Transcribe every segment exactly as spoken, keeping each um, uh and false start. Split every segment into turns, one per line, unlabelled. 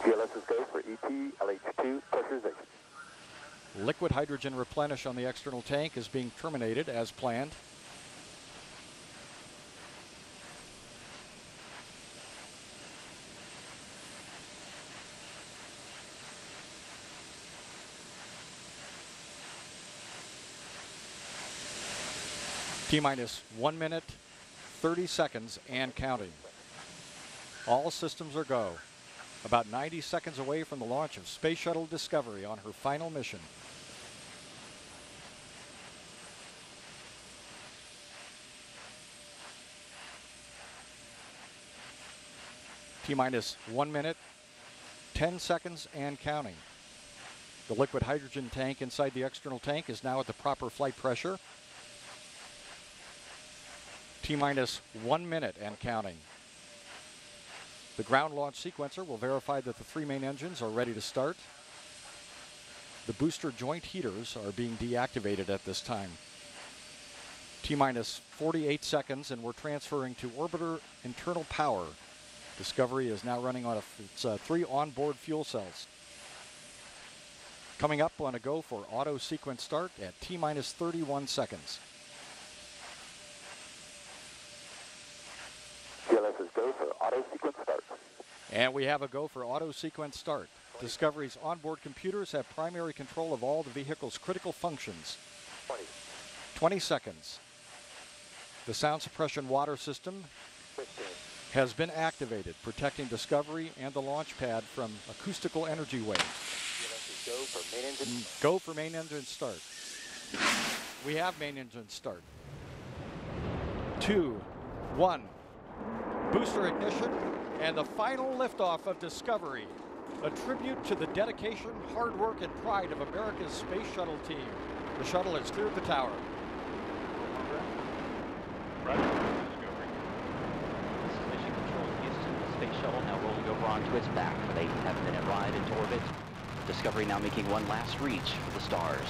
G L S is go for E T L H two pressurization.
Liquid hydrogen replenish on the external tank is being terminated as planned. T-minus one minute, thirty seconds and counting. All systems are go. About ninety seconds away from the launch of Space Shuttle Discovery on her final mission. T-minus one minute, ten seconds and counting. The liquid hydrogen tank inside the external tank is now at the proper flight pressure. T-minus one minute and counting. The ground launch sequencer will verify that the three main engines are ready to start. The booster joint heaters are being deactivated at this time. T-minus forty-eight seconds and we're transferring to orbiter internal power. Discovery is now running on a, its, uh, three onboard fuel cells. Coming up on a go for auto sequence start at T-minus thirty-one seconds.
G L S is go for auto sequence start.
And we have a go for auto sequence start. Discovery's onboard computers have primary control of all the vehicle's critical functions.
twenty.
twenty seconds. The sound suppression water system
fifteen.
has been activated, protecting Discovery and the launch pad from acoustical energy waves.
G L S is go for main engine.
Go for main engine start. We have main engine start. Two, one. Booster ignition and the final liftoff of Discovery. A tribute to the dedication, hard work, and pride of America's Space Shuttle team. The shuttle has cleared the tower.
Roger, Discovery.
This is Mission Control Houston. The Space Shuttle now rolling over onto its back for the eight and a half minute ride into orbit. Discovery now making one last reach for the stars.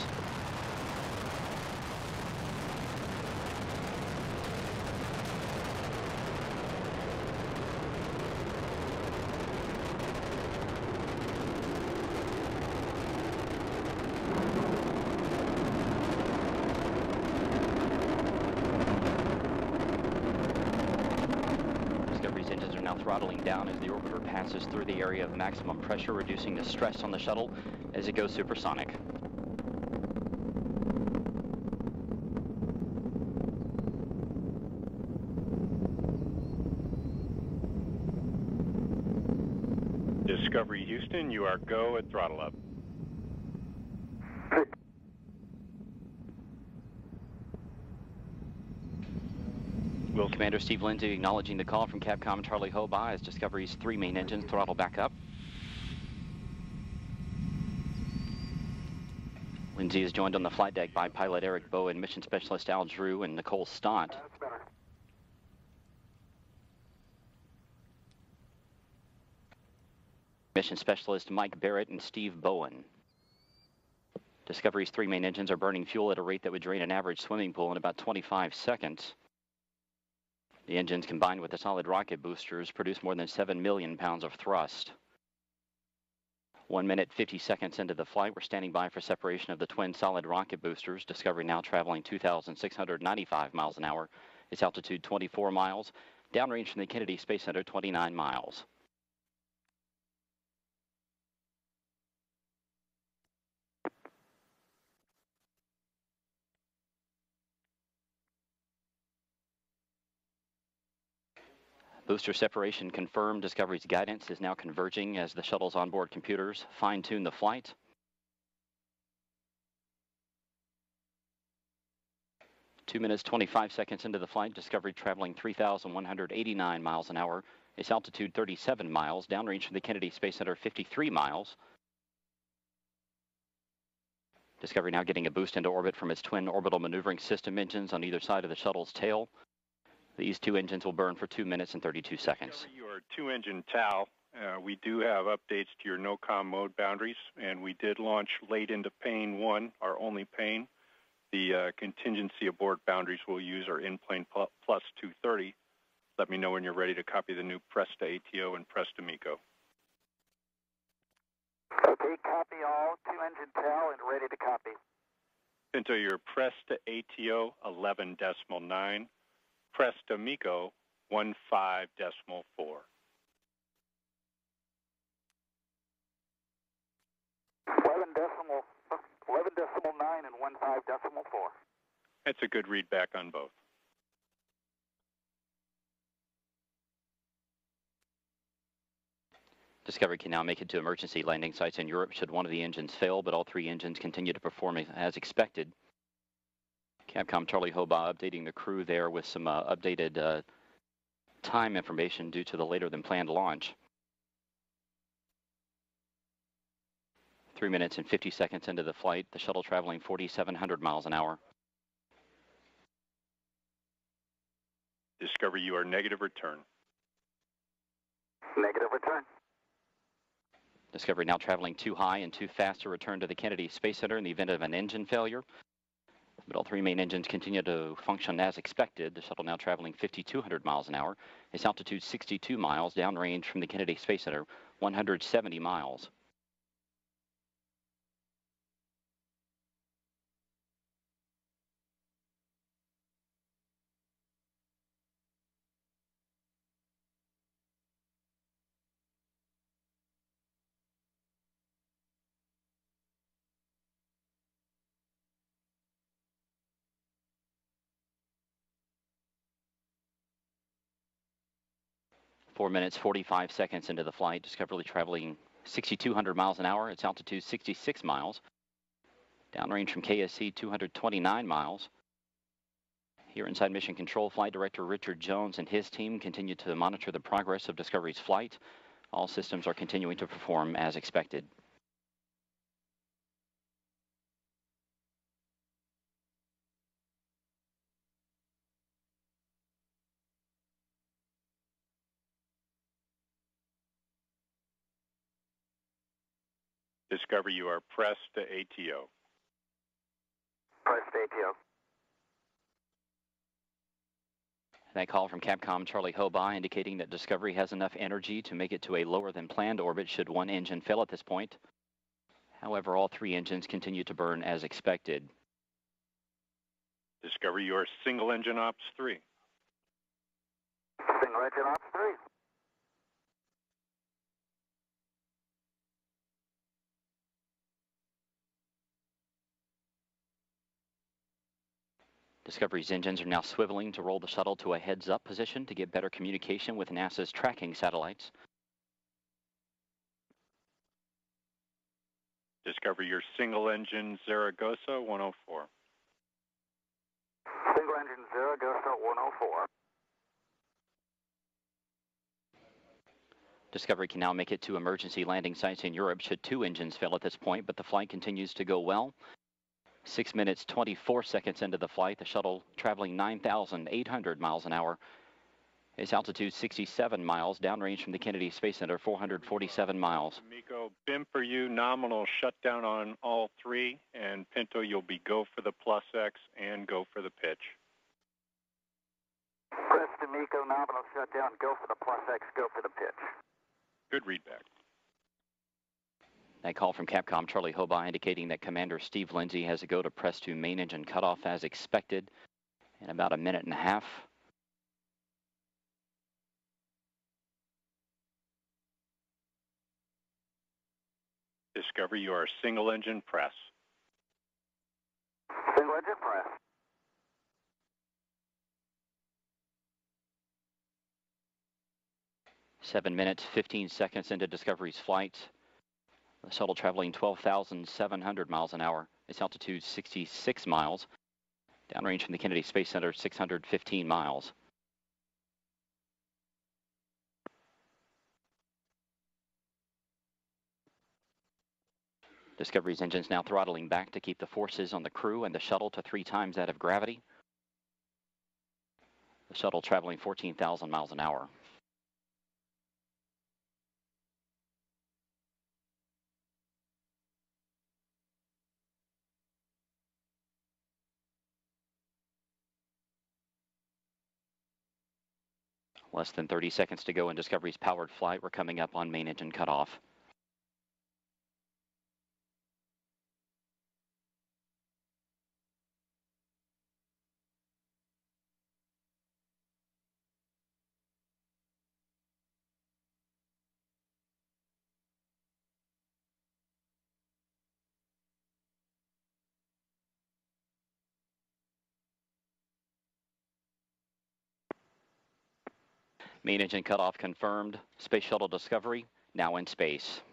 Throttling down as the orbiter passes through the area of maximum pressure, reducing the stress on the shuttle as it goes supersonic.
Discovery Houston, you are go at throttle up.
Commander Steve Lindsay acknowledging the call from Capcom Charlie Hoba as Discovery's three main engines throttle back up. Lindsay is joined on the flight deck by pilot Eric Bowen, mission specialist Al Drew, and Nicole Stott. Mission specialist Mike Barrett and Steve Bowen. Discovery's three main engines are burning fuel at a rate that would drain an average swimming pool in about twenty-five seconds. The engines combined with the solid rocket boosters produce more than seven million pounds of thrust. One minute, fifty seconds into the flight, we're standing by for separation of the twin solid rocket boosters. Discovery now traveling two thousand six hundred ninety-five miles an hour. Its altitude twenty-four miles. Downrange from the Kennedy Space Center, twenty-nine miles. Booster separation confirmed. Discovery's guidance is now converging as the shuttle's onboard computers fine-tune the flight. Two minutes, twenty-five seconds into the flight, Discovery traveling three thousand one hundred eighty-nine miles an hour. Its altitude thirty-seven miles. Downrange from the Kennedy Space Center, fifty-three miles. Discovery now getting a boost into orbit from its twin orbital maneuvering system engines on either side of the shuttle's tail. These two engines will burn for two minutes and thirty-two seconds.
Your two-engine T A L, uh, we do have updates to your no-com mode boundaries, and we did launch late into pane one, our only pane. The uh, contingency aboard boundaries we'll use are in-plane plus two thirty. Let me know when you're ready to copy the new Presta A T O and Presta MECO.
Okay, copy all. Two engine tail and ready to copy.
Pinto, you're press to A T O eleven decimal nine, press to MECO one five decimal four.
eleven decimal, eleven decimal nine and one five decimal four.
That's a good readback on both.
Discovery can now make it to emergency landing sites in Europe should one of the engines fail, but all three engines continue to perform as expected. Capcom Charlie Hobaugh updating the crew there with some uh, updated uh, time information due to the later than planned launch. Three minutes and fifty seconds into the flight, the shuttle traveling forty-seven hundred miles an hour.
Discovery, you are negative return.
Negative return.
Discovery now traveling too high and too fast to return to the Kennedy Space Center in the event of an engine failure. But all three main engines continue to function as expected. The shuttle now traveling fifty-two hundred miles an hour. Its altitude sixty-two miles, downrange from the Kennedy Space Center, one hundred seventy miles. Four minutes, forty-five seconds into the flight. Discovery traveling sixty-two hundred miles an hour. Its altitude sixty-six miles. Downrange from K S C, two hundred twenty-nine miles. Here inside Mission Control, Flight Director Richard Jones and his team continue to monitor the progress of Discovery's flight. All systems are continuing to perform as expected.
Discovery, you are pressed to A T O.
Press to A T O.
That call from Capcom Charlie Hobaugh indicating that Discovery has enough energy to make it to a lower than planned orbit should one engine fail at this point. However, all three engines continue to burn as expected.
Discovery, you are single engine ops three.
Single engine ops three.
Discovery's engines are now swiveling to roll the shuttle to a heads-up position to get better communication with NASA's tracking satellites.
Discovery, your single engine Zaragoza one oh four.
Single engine Zaragoza one oh four.
Discovery can now make it to emergency landing sites in Europe should two engines fail at this point, but the flight continues to go well. Six minutes, twenty-four seconds into the flight, the shuttle traveling nine thousand eight hundred miles an hour. Its altitude sixty-seven miles, downrange from the Kennedy Space Center, four hundred forty-seven miles.
MECO, B I M for you, nominal shutdown on all three, and Pinto, you'll be go for the plus X and go for the pitch.
Press to MECO, nominal shutdown, go for the plus X, go for the pitch.
Good readback.
That call from Capcom Charlie Hobaugh indicating that Commander Steve Lindsay has a go to press to main engine cutoff as expected in about a minute and a half.
Discovery, you are single engine press.
Single engine press.
Seven minutes, fifteen seconds into Discovery's flight. The shuttle traveling twelve thousand seven hundred miles an hour. Its altitude sixty-six miles. Downrange from the Kennedy Space Center, six hundred fifteen miles. Discovery's engines now throttling back to keep the forces on the crew and the shuttle to three times that of gravity. The shuttle traveling fourteen thousand miles an hour. Less than thirty seconds to go in Discovery's powered flight. We're coming up on main engine cutoff. Main engine cutoff confirmed. Space Shuttle Discovery now in space.